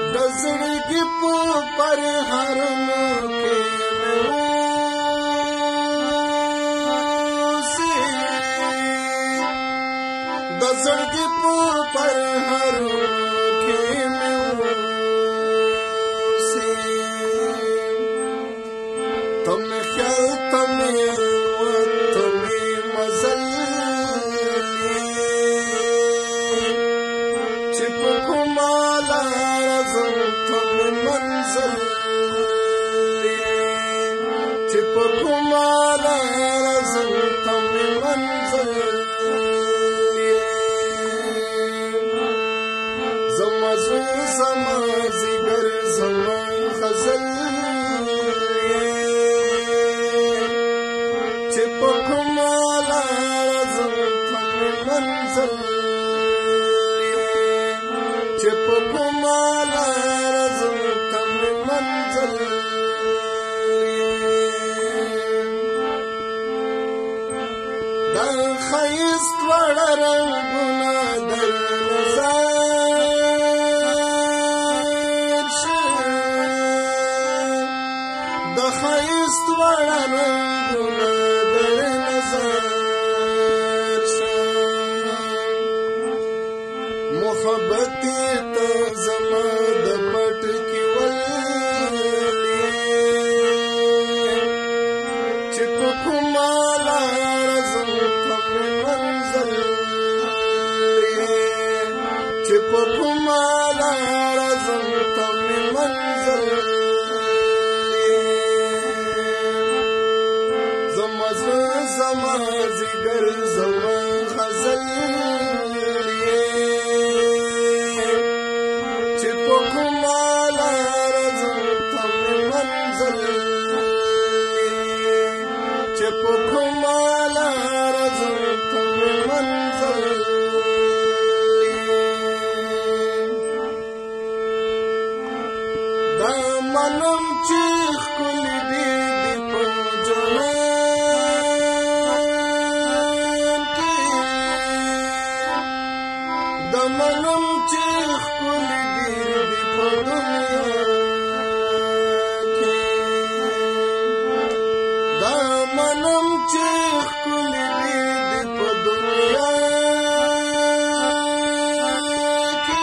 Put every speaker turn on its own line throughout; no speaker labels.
د زړګي په پرهرونو کې د زړګي په پرهرونو کې مې اوسې تم خیال تم مزل چې په کومه لار ځم تم منزل چې په کومه لار ځم تم منزل زما زوی زما زیګر زما غزل چې په کومه لار ځم تم منزل چې په کومه لار ځم تم منزل د ښایست وړ رنګونه در د ښایست وړ رنګونه در نظر شه محبتي ته زما د پټ کې ولې چې په کومه لار ځم تم منزل چې په کومه لار ځم تم منزل زما زیګر زما غزل چې په کومه لار ځم تم منزل چې په کومه لار ځم تم منزل دا منم چې ښکلي دي په جنت منم چې ښکلي دي په دنیا کې دا منم چې ښکلي دي په دنیا کې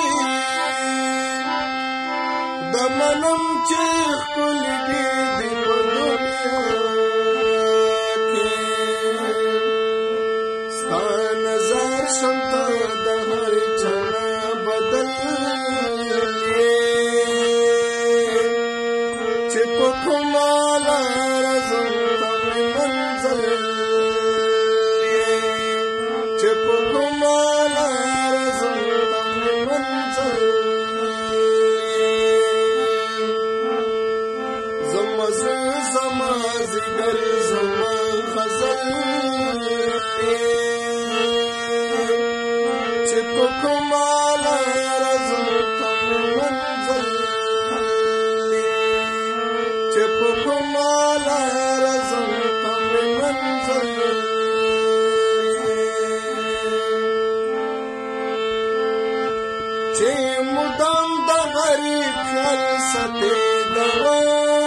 دا منم چې ښکلي دي په دنیا کې ستا نظر شمته د هر بدل چې په کومه لار ځم تم منزل چې په کومه لار ځم تم منزل زما زما زیګر زما غزل چې په کومه چې مدام د غریب خیال ستېدو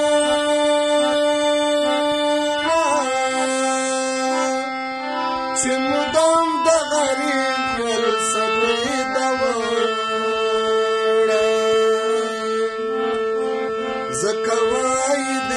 چې مدام د غریب خیال ستېدو ځکه وایي